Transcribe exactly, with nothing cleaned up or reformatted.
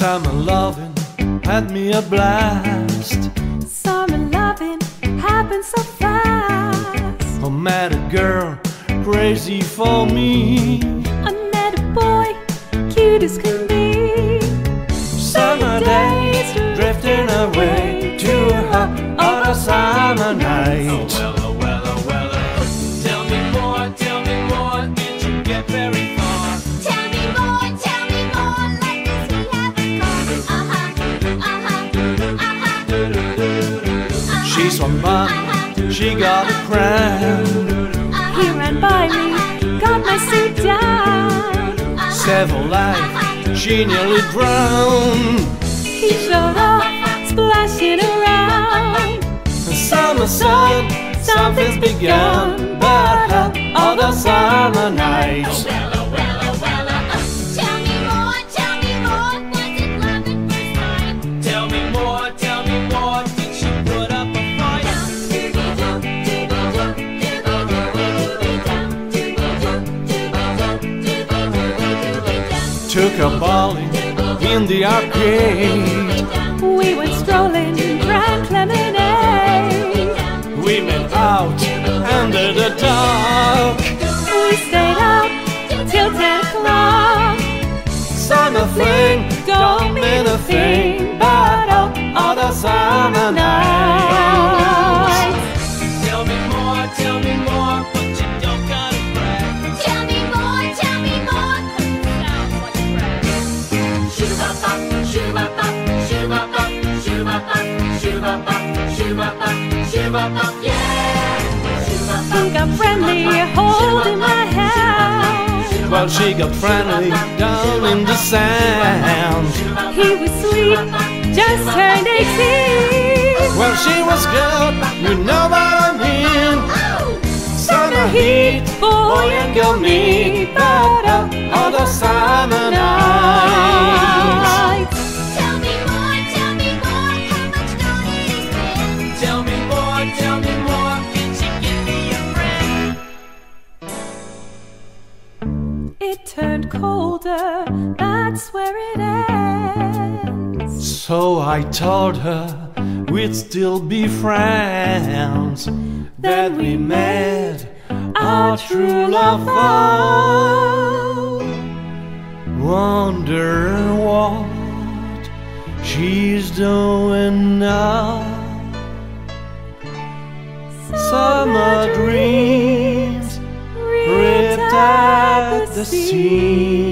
Summer loving had me a blast. Summer loving happened so fast. I met a girl crazy for me. I met a boy, cute as can be. Summer days drifting away to a hot other summer night. Well, oh, well, oh, well, oh. Tell me more, tell me more, did you get very far? Tell me more, tell me more, like this we have a car. Uh-huh, uh-huh, uh-huh. She's from mom, she got a crown. He ran by me, got my suit down. Several life, she nearly drowned. He showed up, splashing around. Summer sun, something's begun, but hot other summer night. Well, oh, well, oh, well, oh. Tell me more, tell me more, was it love at first sight? Tell me more, tell me more, did she put up a fight? Took a bowling in the arcade. We went strolling, drank lemonade. We went out under the dark. We stayed out till ten o'clock. Summer fling don't mean a thing, but hot other summer night. Tell me more, tell me more, but you don't gotta brag. Tell me more, tell me more, 'cause it sounds like a brag. Shoo-ba-bop, shoo-ba-bop, shoo-ba-bop, shoo-ba-bop, shoo-ba-bop, shoo-ba-bop, shoo-ba-bop, yeah! He got friendly, holding my hand. Well, she got friendly down in the sand. He was sweet, just turned eighteen. Well, she was good, you know what I mean. Summer heat, boy and girl meet, but hot other summer night. Tell me more, tell me more, how much don't it spend? Tell me more, tell me more, can she give me a friend? It turned colder, that's where it ends. So I told her we'd still be friends. That we met our true love found. Wondering what she's doing now. Summer dreams ripped at the seams.